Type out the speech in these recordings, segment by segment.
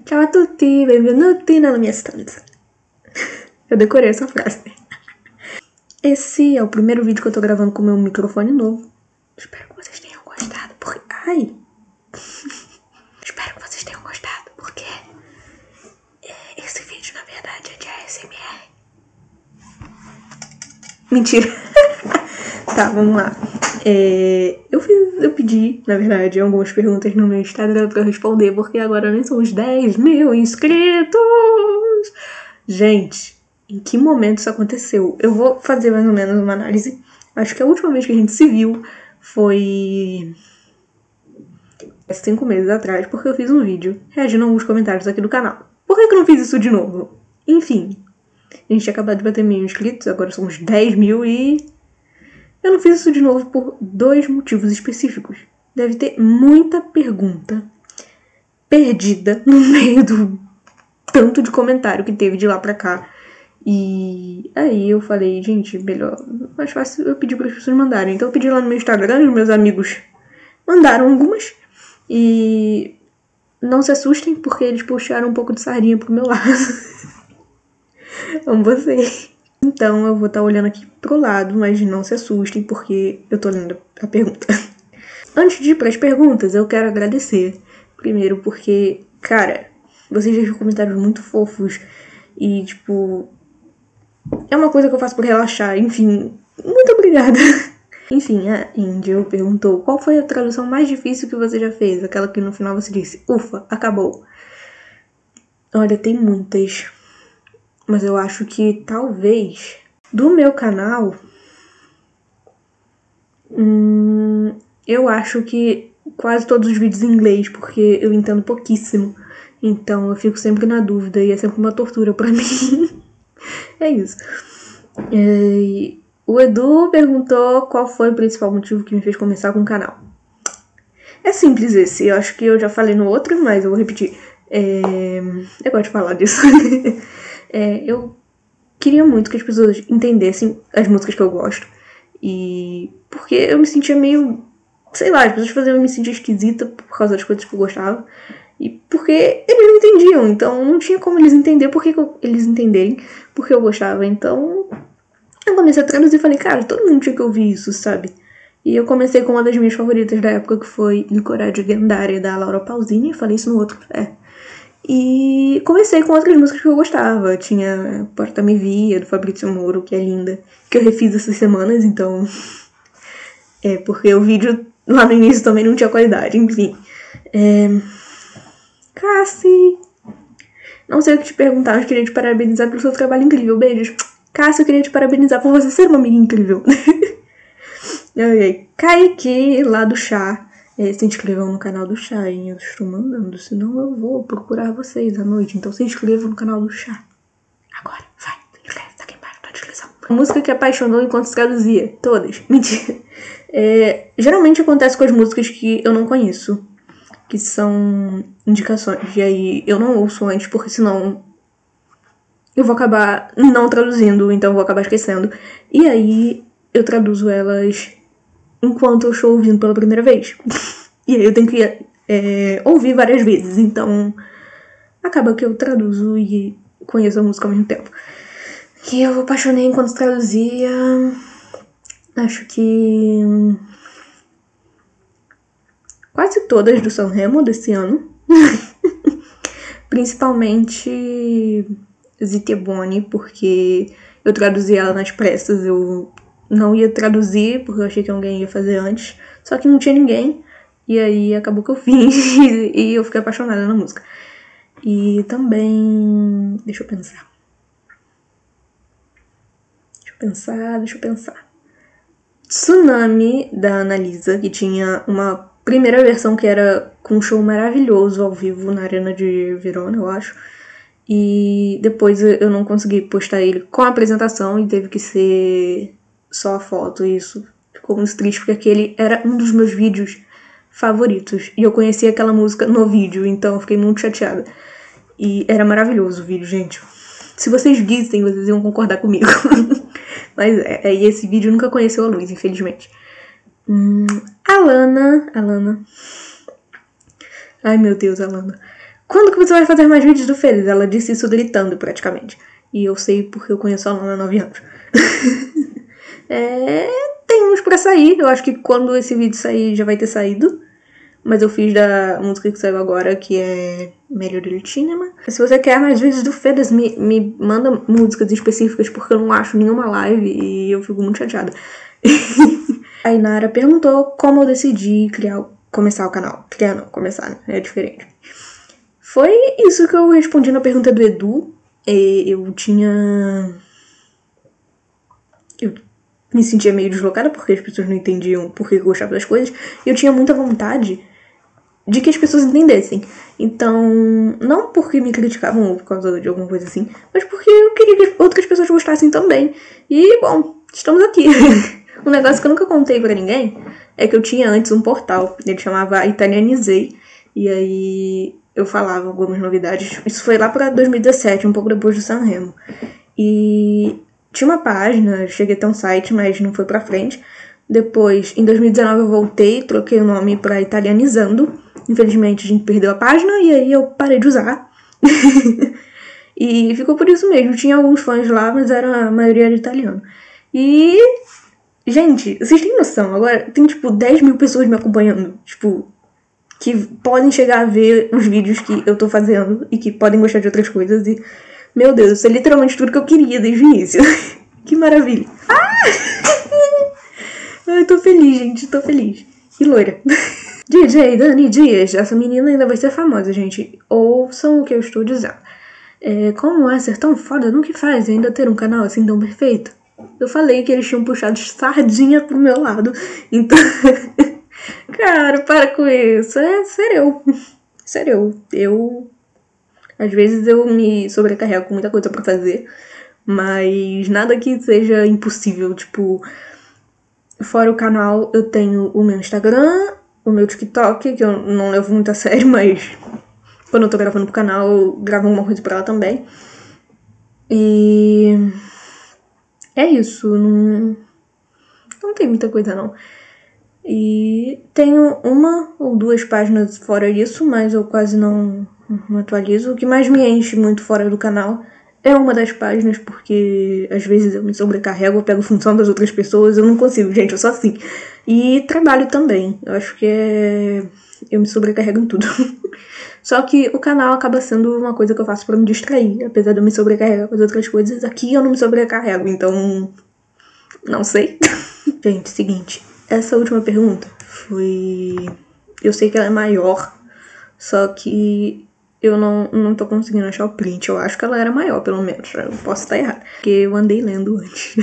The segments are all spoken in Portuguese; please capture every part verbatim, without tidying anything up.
Ciao a tutti, benvenuti nella mia stanza. Eu decorei essa frase. Esse é o primeiro vídeo que eu tô gravando com o meu microfone novo. Espero que vocês tenham gostado, porque... Ai! Espero que vocês tenham gostado, porque... Esse vídeo, na verdade, é de A S M R. Mentira! Tá, vamos lá. É, eu, fiz, eu pedi, na verdade, algumas perguntas no meu Instagram pra eu responder, porque agora nem são os dez mil inscritos! Gente, em que momento isso aconteceu? Eu vou fazer mais ou menos uma análise. Acho que a última vez que a gente se viu foi... cinco meses atrás, porque eu fiz um vídeo reagindo a alguns comentários aqui do canal. Por que que eu não fiz isso de novo? Enfim, a gente tinha acabado de bater mil inscritos, agora são uns dez mil e... eu não fiz isso de novo por dois motivos específicos. Deve ter muita pergunta perdida no meio do tanto de comentário que teve de lá pra cá. E aí eu falei, gente, melhor, mais fácil eu pedir para as pessoas mandarem. Então eu pedi lá no meu Instagram, os meus amigos mandaram algumas. E não se assustem, porque eles puxaram um pouco de sardinha pro meu lado. Amo vocês. Então eu vou estar olhando aqui pro lado, mas não se assustem, porque eu tô lendo a pergunta. Antes de ir pras perguntas, eu quero agradecer. Primeiro porque, cara, vocês deixam comentários muito fofos. E, tipo, é uma coisa que eu faço por relaxar. Enfim, muito obrigada. Enfim, a Angel perguntou qual foi a tradução mais difícil que você já fez? Aquela que no final você disse, ufa, acabou. Olha, tem muitas. Mas eu acho que talvez do meu canal, hum, eu acho que quase todos os vídeos em inglês, porque eu entendo pouquíssimo. Então eu fico sempre na dúvida e é sempre uma tortura pra mim. É isso. E o Edu perguntou qual foi o principal motivo que me fez começar com o canal. É simples esse, eu acho que eu já falei no outro, mas eu vou repetir. É... Eu gosto de falar disso. É, eu queria muito que as pessoas entendessem as músicas que eu gosto. E porque eu me sentia meio... sei lá, as pessoas faziam eu me sentir esquisita por causa das coisas que eu gostava. E porque eles não entendiam, então não tinha como eles entenderem por que que eu, eles entenderem porque eu gostava. Então eu comecei a traduzir e falei, cara, todo mundo tinha que ouvir isso, sabe? E eu comecei com uma das minhas favoritas da época, que foi Licorice Gendare, da Laura Pausini. Falei isso no outro, é. E comecei com outras músicas que eu gostava. Tinha Porta Me Via, do Fabrício Moro, que é linda, que eu refiz essas semanas, então... É, porque o vídeo lá no início também não tinha qualidade, enfim. É... Cassi! Não sei o que te perguntar, mas queria te parabenizar pelo seu trabalho incrível. Beijos. Cassi, eu queria te parabenizar por você ser uma amiga incrível. Kaique, lá do chá. É, se inscrevam no canal do chá, hein? Eu estou mandando, senão eu vou procurar vocês à noite. Então se inscrevam no canal do chá. Agora, vai, se inscreve, tá aqui embaixo na descrição. A música que apaixonou enquanto se traduzia. Todas. Mentira. É, geralmente acontece com as músicas que eu não conheço, que são indicações. E aí eu não ouço antes, porque senão eu vou acabar não traduzindo, então eu vou acabar esquecendo. E aí eu traduzo elas enquanto eu estou ouvindo pela primeira vez. E aí eu tenho que é, ouvir várias vezes. Então acaba que eu traduzo e conheço a música ao mesmo tempo. E eu apaixonei enquanto traduzia. Acho que quase todas do Sanremo desse ano. Principalmente Ziteboni, porque eu traduzi ela nas pressas. Eu não ia traduzir, porque eu achei que alguém ia fazer antes. Só que não tinha ninguém. E aí acabou que eu fiz. E eu fiquei apaixonada na música. E também... Deixa eu pensar. Deixa eu pensar, deixa eu pensar. Tsunami, da Annalisa, que tinha uma primeira versão que era com um show maravilhoso ao vivo na Arena de Verona, eu acho. E depois eu não consegui postar ele com a apresentação e teve que ser só a foto. E isso ficou muito triste, porque aquele era um dos meus vídeos favoritos. E eu conheci aquela música no vídeo, então eu fiquei muito chateada. E era maravilhoso o vídeo, gente. Se vocês vissem, vocês iam concordar comigo. Mas é, é, esse vídeo nunca conheceu a luz, infelizmente. Hum, Alana, Alana. Ai, meu Deus, Alana. quando que você vai fazer mais vídeos do Fedas? Ela disse isso gritando, praticamente. E eu sei porque eu conheço ela há nove anos. é, tem uns pra sair. Eu acho que quando esse vídeo sair, já vai ter saído. Mas eu fiz da música que saiu agora, que é Melhor Cinema. Se você quer mais vídeos do Fedas, me, me manda músicas específicas, porque eu não acho nenhuma live e eu fico muito chateada. A Inara perguntou como eu decidi criar, começar o canal. Criar não, começar, né? É diferente. Foi isso que eu respondi na pergunta do Edu. Eu tinha... Eu me sentia meio deslocada, porque as pessoas não entendiam por que eu gostava das coisas. E eu tinha muita vontade de que as pessoas entendessem. Então, não porque me criticavam ou por causa de alguma coisa assim, mas porque eu queria que outras pessoas gostassem também. E, bom, estamos aqui. Um negócio que eu nunca contei pra ninguém é que eu tinha antes um portal. Ele chamava Italianizei. E aí eu falava algumas novidades. Isso foi lá pra dois mil e dezessete, um pouco depois do Sanremo. E tinha uma página, cheguei até um site, mas não foi pra frente. Depois, em dois mil e dezenove, eu voltei, troquei o nome pra Italianizando. Infelizmente, a gente perdeu a página e aí eu parei de usar. E ficou por isso mesmo. Tinha alguns fãs lá, mas era a maioria era italiano. E, gente, vocês têm noção? Agora tem, tipo, dez mil pessoas me acompanhando. Tipo, que podem chegar a ver os vídeos que eu tô fazendo e que podem gostar de outras coisas. E, meu Deus, isso é literalmente tudo que eu queria desde o início. Que maravilha. Ah! Ai, tô feliz, gente, tô feliz. E loira. D J Dani Dias, essa menina ainda vai ser famosa, gente. Ouçam o que eu estou dizendo. É, como é ser tão foda no que faz e ainda ter um canal assim tão perfeito? Eu falei que eles tinham puxado sardinha pro meu lado. Então... Cara, para com isso. É sério. Sério. Eu... Às vezes eu me sobrecarrego com muita coisa pra fazer. Mas nada que seja impossível. Tipo... Fora o canal, eu tenho o meu Instagram, o meu TikTok, que eu não levo muito a sério, mas quando eu tô gravando pro canal, eu gravo alguma coisa pra lá também. E é isso, não, não tem muita coisa não. E tenho uma ou duas páginas fora disso, mas eu quase não, não atualizo. O que mais me enche muito fora do canal é uma das páginas, porque às vezes eu me sobrecarrego, eu pego função das outras pessoas, eu não consigo, gente, eu sou assim. E trabalho também, eu acho que é... eu me sobrecarrego em tudo. Só que o canal acaba sendo uma coisa que eu faço pra me distrair, apesar de eu me sobrecarregar com as outras coisas, aqui eu não me sobrecarrego, então... não sei. Gente, seguinte, essa última pergunta foi... eu sei que ela é maior, só que... eu não, não tô conseguindo achar o print. Eu acho que ela era maior, pelo menos. Eu posso estar errado, porque eu andei lendo antes.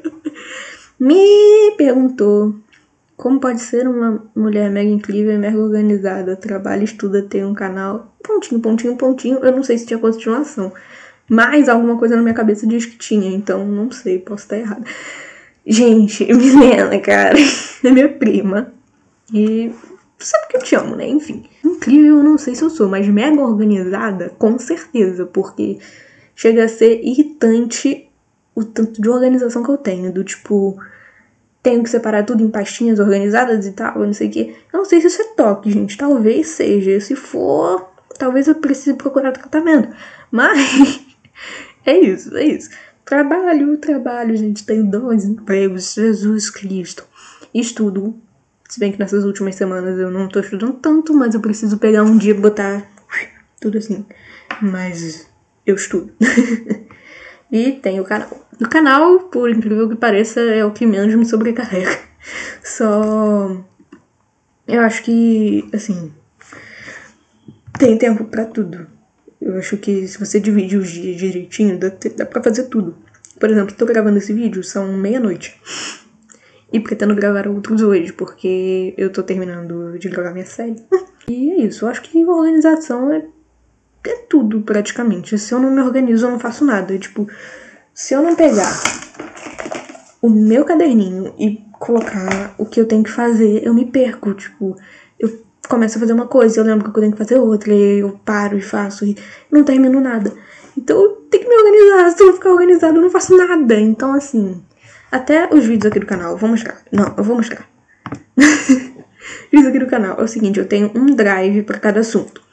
Me perguntou como pode ser uma mulher mega incrível e mega organizada. Trabalha, estuda, tem um canal. Pontinho, pontinho, pontinho. Eu não sei se tinha continuação. Mas alguma coisa na minha cabeça diz que tinha. Então, não sei, posso estar errada. Gente, Milena, cara, é minha prima. E... sabe que eu te amo, né? Enfim. Incrível, eu não sei se eu sou, mas mega organizada, com certeza. Porque chega a ser irritante o tanto de organização que eu tenho. Do tipo, tenho que separar tudo em pastinhas organizadas e tal, não sei o quê. Eu não sei se isso é toque, gente. Talvez seja. Se for, talvez eu precise procurar tratamento. Mas é isso, é isso. Trabalho, trabalho, gente. Tenho dois empregos. Jesus Cristo. Estudo. Se bem que nessas últimas semanas eu não tô estudando tanto, mas eu preciso pegar um dia e botar tudo assim. Mas eu estudo. E tem o canal. O canal, por incrível que pareça, é o que menos me sobrecarrega. Só... eu acho que, assim... tem tempo pra tudo. Eu acho que se você divide os dias direitinho, dá, dá pra fazer tudo. Por exemplo, tô gravando esse vídeo, são meia-noite. E pretendo gravar outros hoje, porque eu tô terminando de gravar minha série. E é isso, eu acho que organização é, é tudo, praticamente. Se eu não me organizo, eu não faço nada. Tipo, se eu não pegar o meu caderninho e colocar o que eu tenho que fazer, eu me perco. Tipo, eu começo a fazer uma coisa, eu lembro que eu tenho que fazer outra, e eu paro e faço, e não termino nada. Então eu tenho que me organizar, se eu não ficar organizado, eu não faço nada. Então, assim... até os vídeos aqui do canal, eu vou mostrar. Não, eu vou mostrar. Vídeos aqui do canal é o seguinte, eu tenho um drive pra cada assunto.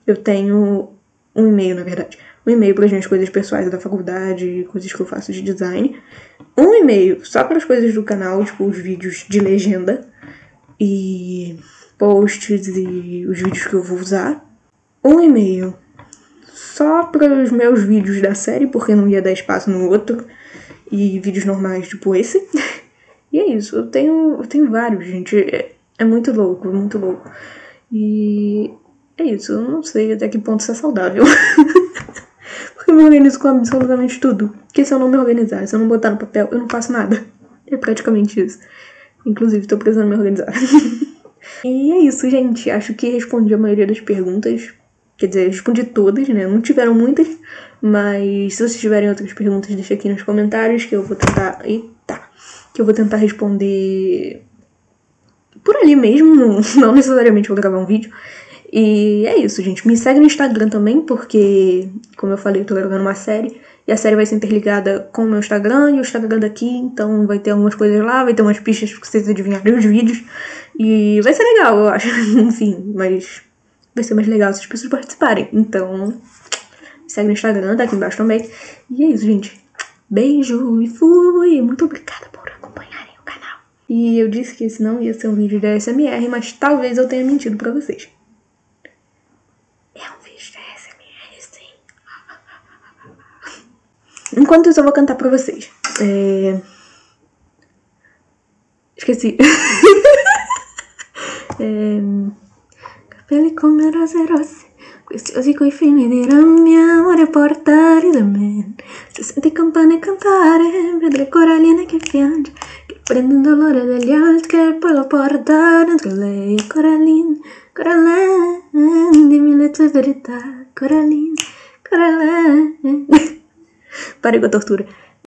eu tenho um e-mail, na verdade. Um e-mail para as minhas coisas pessoais da faculdade, coisas que eu faço de design. Um e-mail só para as coisas do canal, tipo os vídeos de legenda e posts e os vídeos que eu vou usar. Um e-mail só para os meus vídeos da série, porque não ia dar espaço no outro. E vídeos normais, tipo esse. E é isso, eu tenho, eu tenho vários, gente. É, é muito louco, é muito louco. E é isso, eu não sei até que ponto isso é saudável. Porque eu me organizo com absolutamente tudo. Porque se eu não me organizar, se eu não botar no papel, eu não faço nada. É praticamente isso. Inclusive, tô precisando me organizar. E é isso, gente. Acho que respondi a maioria das perguntas. Quer dizer, respondi todas, né? Não tiveram muitas. Mas se vocês tiverem outras perguntas, deixa aqui nos comentários que eu vou tentar... Eita! Que eu vou tentar responder por ali mesmo. Não necessariamente vou gravar um vídeo. E é isso, gente. Me segue no Instagram também, porque, como eu falei, eu tô gravando uma série. E a série vai ser interligada com o meu Instagram e o Instagram daqui. Então vai ter algumas coisas lá, vai ter umas pistas pra vocês adivinharem os vídeos. E vai ser legal, eu acho. Enfim, mas vai ser mais legal se as pessoas participarem. Então, me segue no Instagram, tá aqui embaixo também. E é isso, gente. Beijo e fui! Muito obrigada por acompanharem o canal. E eu disse que esse não ia ser um vídeo de A S M R, mas talvez eu tenha mentido pra vocês. É um vídeo de A S M R, sim. Enquanto isso, eu vou cantar pra vocês. É... Esqueci. é... Capelli come rose rosse, questi osi coi fini di rammia, amore portare da me. Se senti campane cantare, vedrai coralline che piange, che prende il dolore degli altri e poi lo porta dentro lei. Coraline, Coraline, dimmi le tue verità, Coraline, Coraline. Parei com a tortura.